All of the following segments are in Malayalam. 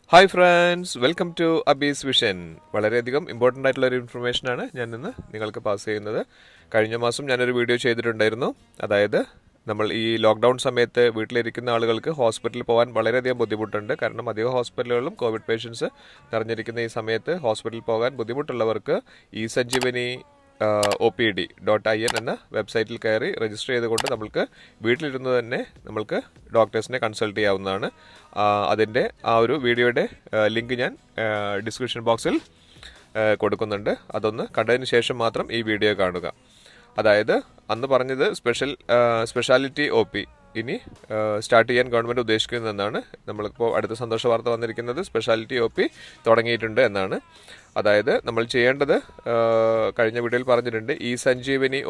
Hi friends, welcome to Abhi's Vision. വളരെയധികം ഇമ്പോർട്ടൻ്റ് ആയിട്ടുള്ള ഒരു ഇൻഫർമേഷൻ ആണ് ഞാൻ ഇന്ന് നിങ്ങൾക്ക് പാസ് ചെയ്യുന്നത്. കഴിഞ്ഞ മാസം ഞാനൊരു വീഡിയോ ചെയ്തിട്ടുണ്ടായിരുന്നു. അതായത് നമ്മൾ ഈ ലോക്ക്ഡൗൺ സമയത്ത് വീട്ടിലിരിക്കുന്ന ആളുകൾക്ക് ഹോസ്പിറ്റലിൽ പോകാൻ വളരെയധികം ബുദ്ധിമുട്ടുണ്ട്. കാരണം അധിക ഹോസ്പിറ്റലുകളിലും കോവിഡ് പേഷ്യൻസ് നിറഞ്ഞിരിക്കുന്ന ഈ സമയത്ത് ഹോസ്പിറ്റലിൽ പോകാൻ ബുദ്ധിമുട്ടുള്ളവർക്ക് E-SANJEEVANI Opd.in എന്ന വെബ്സൈറ്റിൽ കയറി രജിസ്റ്റർ ചെയ്തുകൊണ്ട് നമുക്ക് വീട്ടിലിരുന്ന് തന്നെ നമുക്ക് ഡോക്ടേഴ്സിനെ കൺസൾട്ട് ചെയ്യാവുന്നതാണ്. അതിൻ്റെ ആ ഒരു വീഡിയോയുടെ ലിങ്ക് ഞാൻ ഡിസ്ക്രിപ്ഷൻ ബോക്സിൽ കൊടുക്കുന്നുണ്ട്. അതൊന്ന് കണ്ടതിന് ശേഷം മാത്രം ഈ വീഡിയോ കാണുക. അതായത് അന്ന് പറഞ്ഞത് സ്പെഷ്യാലിറ്റി OP ഇനി സ്റ്റാർട്ട് ചെയ്യാൻ ഗവൺമെൻറ് ഉദ്ദേശിക്കുന്നതെന്നാണ്. നമ്മളിപ്പോൾ അടുത്ത സന്തോഷ വാർത്ത വന്നിരിക്കുന്നത് സ്പെഷ്യാലിറ്റി OP തുടങ്ങിയിട്ടുണ്ട് എന്നാണ്. അതായത് നമ്മൾ ചെയ്യേണ്ടത് കഴിഞ്ഞ വീഡിയോയിൽ പറഞ്ഞിട്ടുണ്ട് E-SANJEEVANI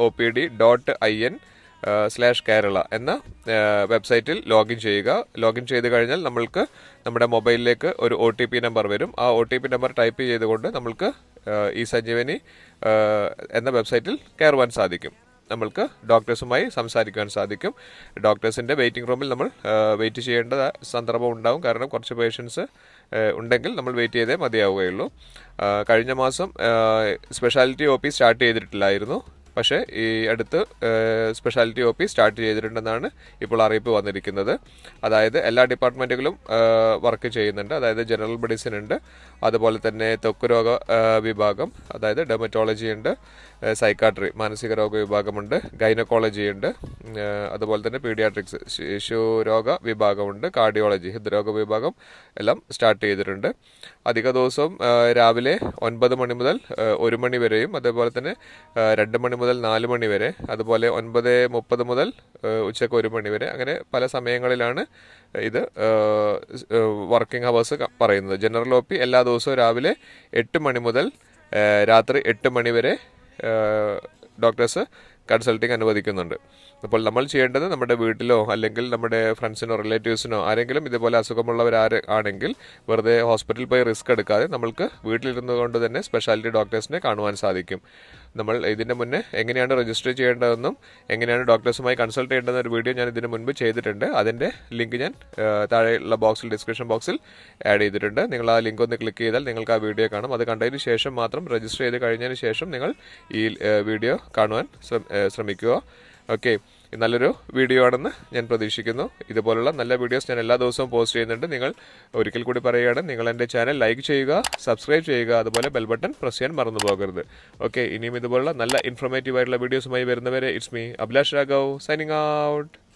Opd.in/Kerala എന്ന വെബ്സൈറ്റിൽ ലോഗിൻ ചെയ്യുക. ലോഗിൻ ചെയ്ത് കഴിഞ്ഞാൽ നമ്മൾക്ക് നമ്മുടെ മൊബൈലിലേക്ക് ഒരു OTP നമ്പർ വരും. ആ OTP നമ്പർ ടൈപ്പ് ചെയ്തുകൊണ്ട് നമ്മൾക്ക് E-SANJEEVANI എന്ന വെബ്സൈറ്റിൽ കയറുവാൻ സാധിക്കും. നമ്മൾക്ക് ഡോക്ടേഴ്സുമായി സംസാരിക്കുവാൻ സാധിക്കും. ഡോക്ടേഴ്സിൻ്റെ വെയിറ്റിംഗ് റൂമിൽ നമ്മൾ വെയിറ്റ് ചെയ്യേണ്ട സന്ദർഭം ഉണ്ടാവും. കാരണം കുറച്ച് പേഷ്യൻസ് ഉണ്ടെങ്കിൽ നമ്മൾ വെയിറ്റ് ചെയ്തേ മതിയാവുകയുള്ളൂ. കഴിഞ്ഞ മാസം സ്പെഷ്യാലിറ്റി OP സ്റ്റാർട്ട് ചെയ്തിട്ടില്ലായിരുന്നു. പക്ഷേ ഈ അടുത്ത് സ്പെഷ്യാലിറ്റി OP സ്റ്റാർട്ട് ചെയ്തിട്ടുണ്ടെന്നാണ് ഇപ്പോൾ അറിയിപ്പ് വന്നിരിക്കുന്നത്. അതായത് എല്ലാ ഡിപ്പാർട്ട്മെൻറ്റുകളും വർക്ക് ചെയ്യുന്നുണ്ട്. അതായത് ജനറൽ മെഡിസിൻ ഉണ്ട്, അതുപോലെ തന്നെ ത്വക്ക് രോഗ വിഭാഗം, അതായത് ഡെർമറ്റോളജി ഉണ്ട്, സൈക്കാട്രി മാനസിക രോഗ വിഭാഗമുണ്ട്, ഗൈനക്കോളജി ഉണ്ട്, അതുപോലെ തന്നെ പീഡിയാട്രിക്സ് ശിശുരോഗ വിഭാഗമുണ്ട്, കാർഡിയോളജി ഹൃദ്രോഗ വിഭാഗം എല്ലാം സ്റ്റാർട്ട് ചെയ്തിട്ടുണ്ട്. അധിക ദിവസവും രാവിലെ 9 മണി മുതൽ 1 മണി വരെയും, അതേപോലെ തന്നെ 2 മണി മുതൽ 4 മണി വരെ, അതുപോലെ 9:30 മുതൽ ഉച്ചയ്ക്ക് 1 മണി വരെ, അങ്ങനെ പല സമയങ്ങളിലാണ് ഇത് വർക്കിംഗ് അവേഴ്സ് പറയുന്നത്. ജനറൽ OP എല്ലാ ദിവസവും രാവിലെ 8 മണി മുതൽ രാത്രി 8 മണി വരെ ഡോക്ടേഴ്സ് കൺസൾട്ടിങ് അനുവദിക്കുന്നുണ്ട്. അപ്പോൾ നമ്മൾ ചെയ്യേണ്ടത് നമ്മുടെ വീട്ടിലോ അല്ലെങ്കിൽ നമ്മുടെ ഫ്രണ്ട്സിനോ റിലേറ്റീവ്സിനോ ആരെങ്കിലും ഇതുപോലെ അസുഖമുള്ളവരാണെങ്കിൽ വെറുതെ ഹോസ്പിറ്റലിൽ പോയി റിസ്ക് എടുക്കാതെ നമ്മൾക്ക് വീട്ടിലിരുന്നു കൊണ്ട് തന്നെ സ്പെഷ്യാലിറ്റി ഡോക്ടേഴ്സിനെ കാണുവാൻ സാധിക്കും. നമ്മൾ ഇതിൻ്റെ മുന്നേ എങ്ങനെയാണ് രജിസ്റ്റർ ചെയ്യേണ്ടതെന്നും എങ്ങനെയാണ് ഡോക്ടേഴ്സുമായി കൺസൾട്ട് ചെയ്യേണ്ടതെന്ന ഒരു വീഡിയോ ഞാൻ ഇതിന് മുൻപ് ചെയ്തിട്ടുണ്ട്. അതിൻ്റെ ലിങ്ക് ഞാൻ താഴെയുള്ള ബോക്സിൽ ഡിസ്ക്രിപ്ഷൻ ബോക്സിൽ ആഡ് ചെയ്തിട്ടുണ്ട്. നിങ്ങൾ ആ ലിങ്ക് ഒന്ന് ക്ലിക്ക് ചെയ്താൽ നിങ്ങൾക്ക് ആ വീഡിയോ കാണാം. അത് കണ്ടതിന് ശേഷം മാത്രം രജിസ്റ്റർ ചെയ്ത് കഴിഞ്ഞതിന് ശേഷം നിങ്ങൾ ഈ വീഡിയോ കാണുവാൻ ശ്രമിക്കുക. ഓക്കെ, നല്ലൊരു വീഡിയോ ആണെന്ന് ഞാൻ പ്രതീക്ഷിക്കുന്നു. ഇതുപോലുള്ള നല്ല വീഡിയോസ് ഞാൻ എല്ലാ ദിവസവും പോസ്റ്റ് ചെയ്യുന്നുണ്ട്. നിങ്ങൾ ഒരിക്കൽ കൂടി പറയുകയാണ്, നിങ്ങൾ എൻ്റെ ചാനൽ ലൈക്ക് ചെയ്യുക, സബ്സ്ക്രൈബ് ചെയ്യുക, അതുപോലെ ബെൽ ബട്ടൺ പ്രസ് ചെയ്യാൻ മറന്നു പോകരുത്. ഓക്കെ, ഇനിയും ഇതുപോലുള്ള നല്ല ഇൻഫോർമേറ്റീവ് ആയിട്ടുള്ള വീഡിയോസുമായി വരുന്നവരെ it's me Abhilash Raghav signing out.